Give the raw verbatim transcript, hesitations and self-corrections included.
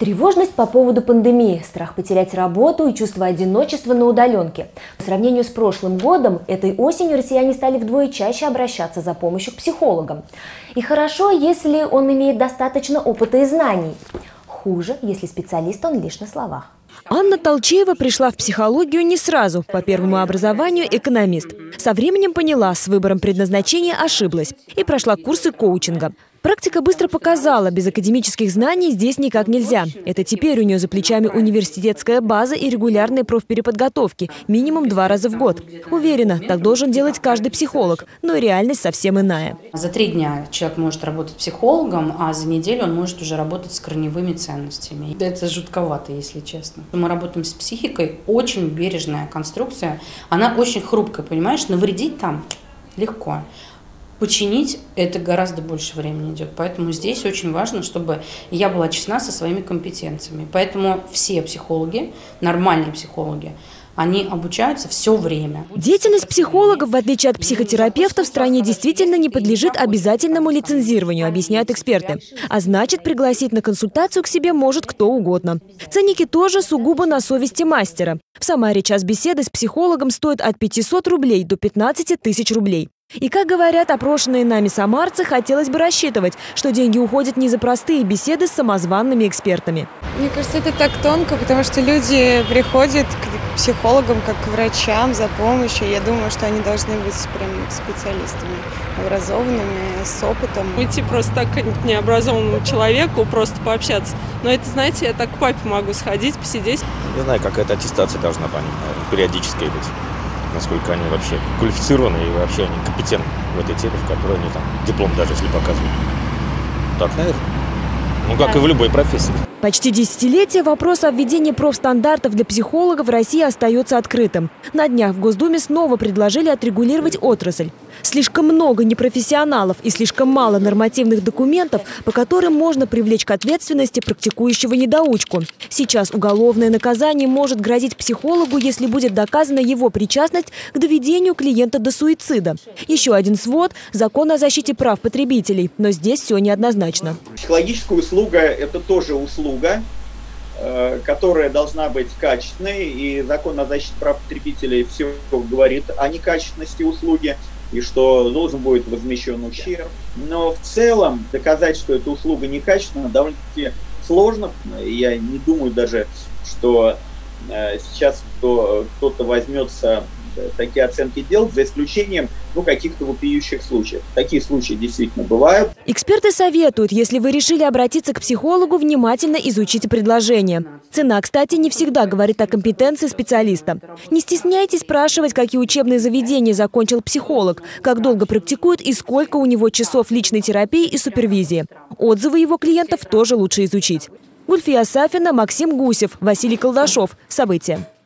Тревожность по поводу пандемии, страх потерять работу и чувство одиночества на удаленке. По сравнению с прошлым годом, этой осенью россияне стали вдвое чаще обращаться за помощью к психологам. И хорошо, если он имеет достаточно опыта и знаний. Хуже, если специалист он лишь на словах. Анна Толчеева пришла в психологию не сразу. По первому образованию экономист. Со временем поняла, с выбором предназначения ошиблась и прошла курсы коучинга. Практика быстро показала, без академических знаний здесь никак нельзя. Это теперь у нее за плечами университетская база и регулярные профпереподготовки, минимум два раза в год. Уверена, так должен делать каждый психолог, но реальность совсем иная. За три дня человек может работать психологом, а за неделю он может уже работать с корневыми ценностями. Это жутковато, если честно. Мы работаем с психикой, очень бережная конструкция, она очень хрупкая, понимаешь, навредить там легко. Починить это гораздо больше времени идет. Поэтому здесь очень важно, чтобы я была честна со своими компетенциями. Поэтому все психологи, нормальные психологи, они обучаются все время. Деятельность психологов, в отличие от психотерапевтов, в стране действительно не подлежит обязательному лицензированию, объясняют эксперты. А значит, пригласить на консультацию к себе может кто угодно. Ценники тоже сугубо на совести мастера. В Самаре час беседы с психологом стоит от пятисот рублей до пятнадцати тысяч рублей. И, как говорят опрошенные нами самарцы, хотелось бы рассчитывать, что деньги уходят не за простые беседы с самозванными экспертами. Мне кажется, это так тонко, потому что люди приходят к психологам как к врачам за помощью. Я думаю, что они должны быть прям специалистами, образованными, с опытом. Уйти просто так к необразованному человеку, просто пообщаться. Но это, знаете, я так к папе могу сходить, посидеть. Не знаю, какая-то аттестация должна быть, наверное, периодическая быть. Насколько они вообще квалифицированы и вообще они компетентны в этой теме, в которой они там диплом даже если показывают. Так, наверное. Ну, как и в любой профессии. Почти десятилетие вопрос о введении профстандартов для психологов в России остается открытым. На днях в Госдуме снова предложили отрегулировать отрасль. Слишком много непрофессионалов и слишком мало нормативных документов, по которым можно привлечь к ответственности практикующего недоучку. Сейчас уголовное наказание может грозить психологу, если будет доказана его причастность к доведению клиента до суицида. Еще один свод – закон о защите прав потребителей. Но здесь все неоднозначно. Психологическая услуга – это тоже услуга, которая должна быть качественной. И закон о защите прав потребителей все говорит о некачественности услуги и что должен будет возмещен ущерб. Но в целом доказать, что эта услуга некачественна, довольно-таки сложно. Я не думаю даже, что сейчас кто, кто-то возьмется такие оценки делать, за исключением ну, каких-то вопиющих случаев. Такие случаи действительно бывают. Эксперты советуют, если вы решили обратиться к психологу, внимательно изучите предложение. Цена, кстати, не всегда говорит о компетенции специалиста. Не стесняйтесь спрашивать, какие учебные заведения закончил психолог, как долго практикует и сколько у него часов личной терапии и супервизии. Отзывы его клиентов тоже лучше изучить. Гульфия Сафина, Максим Гусев, Василий Колдашов. События.